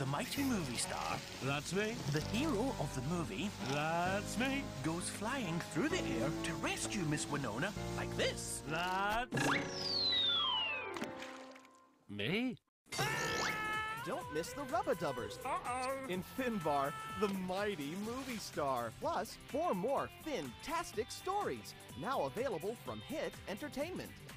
the mighty movie star, That's me. the hero of the movie, That's me. goes flying through the air to rescue Miss Winona like this. That's me. Don't miss the Rubba-Dubbers in Finbar, the mighty movie star. Plus, 4 more Fin-tastic stories, now available from Hit Entertainment.